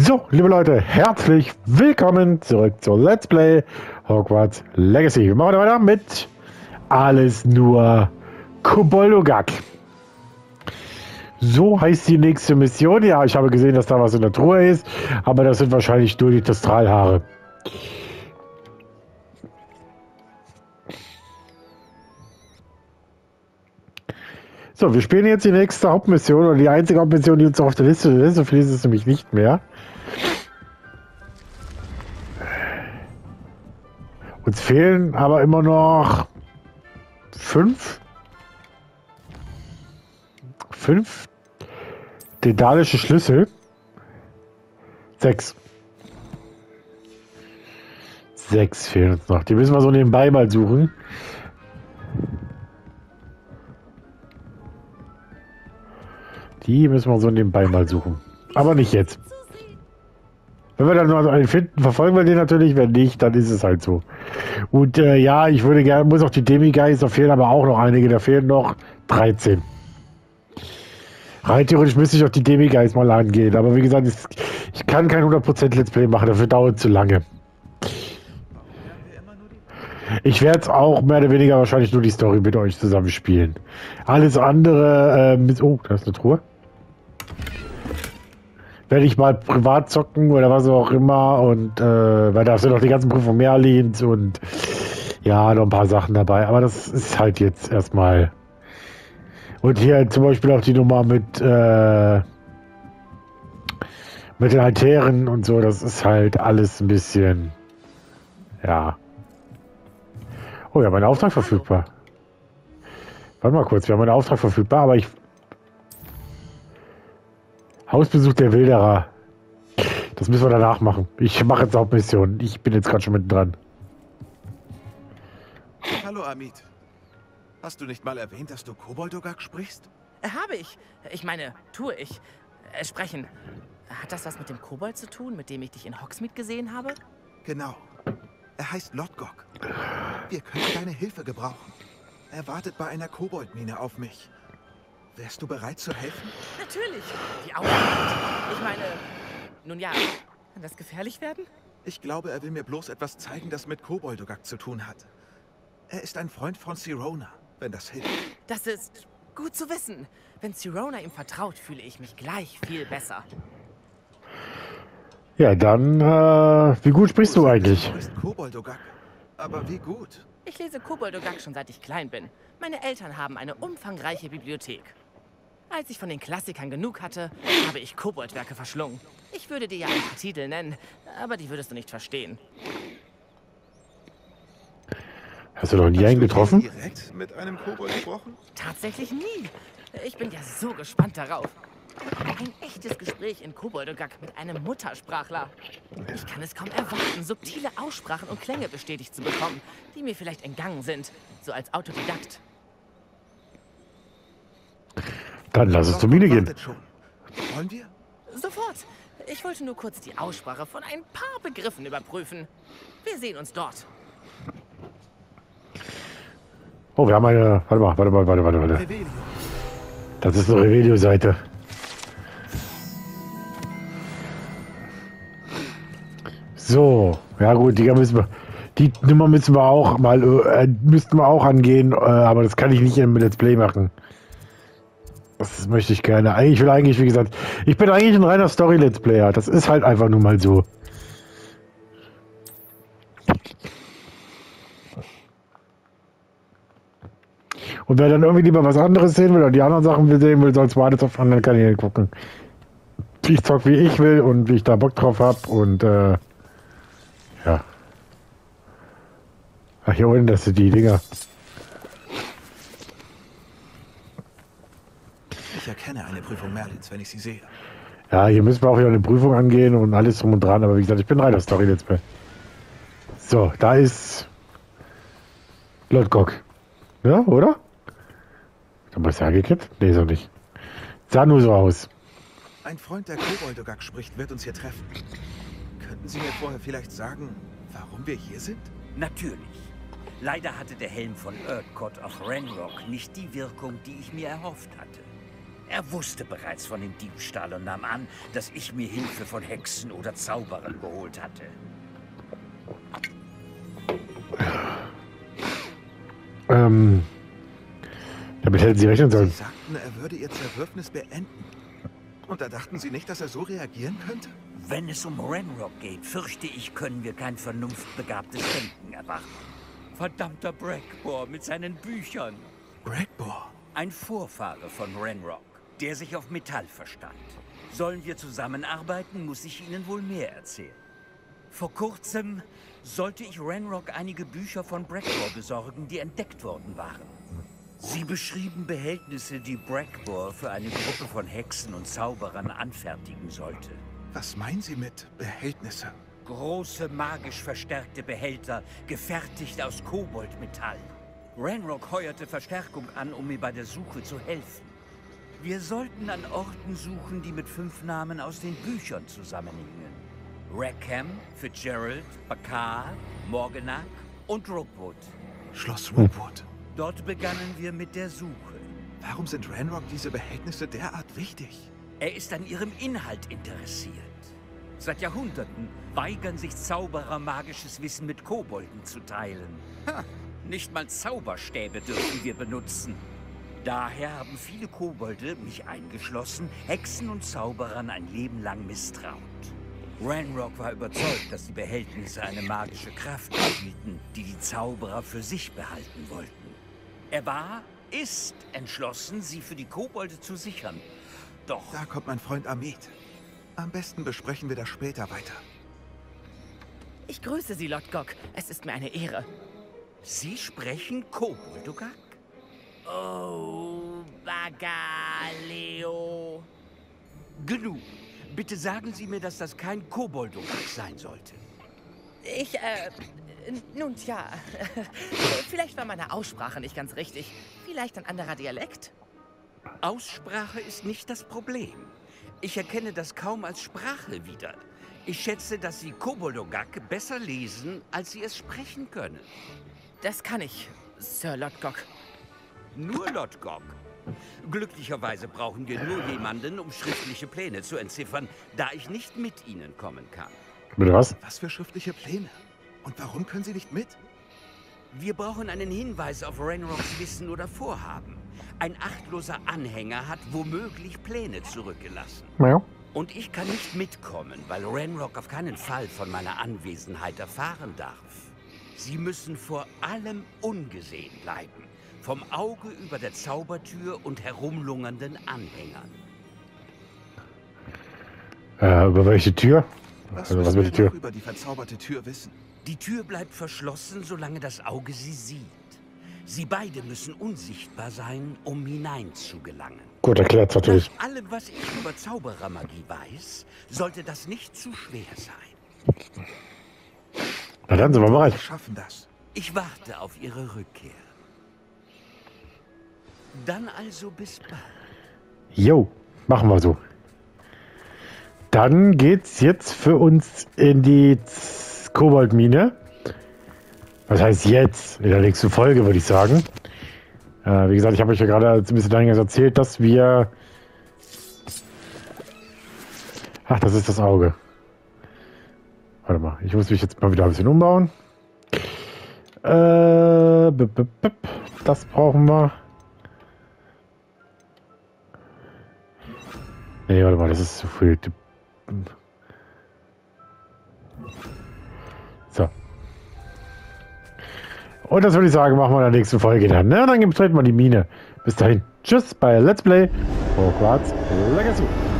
So, liebe Leute, herzlich willkommen zurück zur Let's Play Hogwarts Legacy. Wir machen weiter mit Alles nur Koboldogak. So heißt die nächste Mission. Ja, ich habe gesehen, dass da was in der Truhe ist, aber das sind wahrscheinlich nur die Testralhaare. So, wir spielen jetzt die nächste Hauptmission oder die einzige Hauptmission, die uns auf der Liste ist. So viel ist es nämlich nicht mehr. Uns fehlen aber immer noch 5 dedalische Schlüssel. 6 fehlen uns noch. Die müssen wir so nebenbei mal suchen. Die müssen wir so nebenbei mal suchen. Aber nicht jetzt. Wenn wir dann noch einen finden, verfolgen wir den natürlich. Wenn nicht, dann ist es halt so. Und ja, ich würde gerne, muss auch die Demigeister, da fehlen aber auch noch einige. Da fehlen noch 13. Rein theoretisch müsste ich auch die Demigeister mal angehen. Aber wie gesagt, ich kann kein 100% Let's Play machen. Dafür dauert es zu lange. Ich werde auch mehr oder weniger wahrscheinlich nur die Story mit euch zusammen spielen. Alles andere, oh, da ist eine Truhe. Werde ich mal privat zocken oder was auch immer. Und weil da sind noch die ganzen Prüfungen Merlins und ja, noch ein paar Sachen dabei. Aber das ist halt jetzt erstmal. Und hier zum Beispiel auch die Nummer mit den Altären und so. Das ist halt alles ein bisschen, ja. Oh, wir haben einen Auftrag verfügbar. Warte mal kurz, wir haben einen Auftrag verfügbar, aber Hausbesuch der Wilderer. Das müssen wir danach machen. Ich mache jetzt Hauptmission. Ich bin jetzt gerade schon mit dran. Hallo, Amit. Hast du nicht mal erwähnt, dass du Koboldogak sprichst? Habe ich. Ich meine, tue ich. Sprechen. Hat das was mit dem Kobold zu tun, mit dem ich dich in Hogsmeade gesehen habe? Genau. Er heißt Lodgok. Wir können deine Hilfe gebrauchen. Er wartet bei einer Koboldmine auf mich. Wärst du bereit zu helfen? Natürlich. Die Augenhand. Ich meine, nun ja, kann das gefährlich werden? Ich glaube, er will mir bloß etwas zeigen, das mit Koboldogak zu tun hat. Er ist ein Freund von Sirona, wenn das hilft. Das ist gut zu wissen. Wenn Sirona ihm vertraut, fühle ich mich gleich viel besser. Ja, dann, wie gut sprichst du eigentlich? Du sprichst Koboldogak. Aber wie gut? Ich lese Koboldogak schon seit ich klein bin. Meine Eltern haben eine umfangreiche Bibliothek. Als ich von den Klassikern genug hatte, habe ich Koboldwerke verschlungen. Ich würde dir ja ein paar Titel nennen, aber die würdest du nicht verstehen. Hast du noch nie einen getroffen? Hast du direkt mit einem Kobold gesprochen? Tatsächlich nie. Ich bin ja so gespannt darauf. Ein echtes Gespräch in Koboldogak mit einem Muttersprachler. Ich kann es kaum erwarten, subtile Aussprachen und Klänge bestätigt zu bekommen, die mir vielleicht entgangen sind, so als Autodidakt. Dann lass es zur Mine gehen. Wollen wir? Sofort. Ich wollte nur kurz die Aussprache von ein paar Begriffen überprüfen. Wir sehen uns dort. Oh, wir haben eine. Warte. Revelio. Das ist eine Revelio-Seite. So, ja gut, die Nummer müssen wir auch mal, müssten wir auch angehen, aber das kann ich nicht im Let's Play machen. Das möchte ich gerne. Wie gesagt, ich bin eigentlich ein reiner Story-Let's Player. Das ist halt einfach nur mal so. Und wer dann irgendwie lieber was anderes sehen will oder die anderen Sachen sehen will, soll es beides auf anderen Kanälen gucken. Ich zock wie ich will und wie ich da Bock drauf habe und ja. Ach, hier unten, das sind die Dinger. Ich erkenne eine Prüfung Merlins, wenn ich sie sehe. Ja, hier müssen wir auch wieder eine Prüfung angehen und alles drum und dran, aber wie gesagt, ich bin reiner Story Let's Play. So, da ist Lodgok. Ja, oder? Haben wir es hergekippt? Nee, so nicht. Sah nur so aus. Ein Freund, der Koboldogak spricht, wird uns hier treffen. Könnten Sie mir vorher vielleicht sagen, warum wir hier sind? Natürlich. Leider hatte der Helm von Urtkot auf Ranrock nicht die Wirkung, die ich mir erhofft hatte. Er wusste bereits von dem Diebstahl und nahm an, dass ich mir Hilfe von Hexen oder Zauberern geholt hatte. Damit hätten Sie rechnen Sie sollen. sagten, er würde Ihr Zerwürfnis beenden. Und da dachten Sie nicht, dass er so reagieren könnte? Wenn es um Ranrock geht, fürchte ich, können wir kein vernunftbegabtes Denken erwarten. Verdammter Brackboar mit seinen Büchern. Brackboar? Ein Vorfahre von Ranrock, der sich auf Metall verstand. Sollen wir zusammenarbeiten, muss ich Ihnen wohl mehr erzählen. Vor kurzem sollte ich Ranrock einige Bücher von Brackboar besorgen, die entdeckt worden waren. Sie beschrieben Behältnisse, die Brackboar für eine Gruppe von Hexen und Zauberern anfertigen sollte. Was meinen Sie mit Behältnisse? Große, magisch verstärkte Behälter, gefertigt aus Koboldmetall. Ranrock heuerte Verstärkung an, um mir bei der Suche zu helfen. Wir sollten an Orten suchen, die mit 5 Namen aus den Büchern zusammenhingen. Rackham, Fitzgerald, Bakar, Morganach und Rookwood. Schloss Rookwood. Dort begannen wir mit der Suche. Warum sind Ranrock diese Behältnisse derart wichtig? Er ist an ihrem Inhalt interessiert. Seit Jahrhunderten weigern sich Zauberer, magisches Wissen mit Kobolden zu teilen. Nicht mal Zauberstäbe dürfen wir benutzen. Daher haben viele Kobolde, mich eingeschlossen, Hexen und Zauberern ein Leben lang misstraut. Ranrock war überzeugt, dass die Behältnisse eine magische Kraft enthielten, die die Zauberer für sich behalten wollten. Er ist entschlossen, sie für die Kobolde zu sichern. Doch Da kommt mein Freund Amit. Am besten besprechen wir das später weiter. Ich grüße Sie, Lodgok. Es ist mir eine Ehre. Sie sprechen Koboldugak? Oh, Bagaleo. Genug. Bitte sagen Sie mir, dass das kein Koboldugak sein sollte. Nun tja. Vielleicht war meine Aussprache nicht ganz richtig. Vielleicht ein anderer Dialekt? Aussprache ist nicht das Problem. Ich erkenne das kaum als Sprache wieder. Ich schätze, dass Sie Koboldugak besser lesen, als Sie es sprechen können. Das kann ich, Sir Lodgok. Nur Lodgok. Glücklicherweise brauchen wir nur jemanden, um schriftliche Pläne zu entziffern, da ich nicht mit Ihnen kommen kann. Bitte was? Was für schriftliche Pläne? Und warum können Sie nicht mit? Wir brauchen einen Hinweis auf Ranrocks Wissen oder Vorhaben. Ein achtloser Anhänger hat womöglich Pläne zurückgelassen. Ja. Und ich kann nicht mitkommen, weil Ranrock auf keinen Fall von meiner Anwesenheit erfahren darf. Sie müssen vor allem ungesehen bleiben. Vom Auge über der Zaubertür und herumlungernden Anhängern. Über welche Tür? Was Also, was müssen mit wir der Tür? noch über die verzauberte Tür wissen? Die Tür bleibt verschlossen, solange das Auge sie sieht. Sie beide müssen unsichtbar sein, um hineinzugelangen. Gut, erklärt natürlich. Nach allem, was ich über Zauberermagie weiß, sollte das nicht zu schwer sein. Na dann sind wir Wir bereit. schaffen das. Ich warte auf Ihre Rückkehr. Dann also bis bald. Jo, machen wir so. Dann geht's jetzt für uns in die Koboldmine. Was heißt jetzt? In der nächsten Folge, würde ich sagen. Wie gesagt, ich habe euch ja gerade ein bisschen eingangs erzählt, dass wir... Ach, das ist das Auge. Warte mal, ich muss mich jetzt mal wieder ein bisschen umbauen. Das brauchen wir. Nee, warte mal, das ist zu viel. So. Und das würde ich sagen, machen wir in der nächsten Folge dann. Ne? Und dann betreten wir die Mine. Bis dahin. Tschüss bei Let's Play Hogwarts Legacy.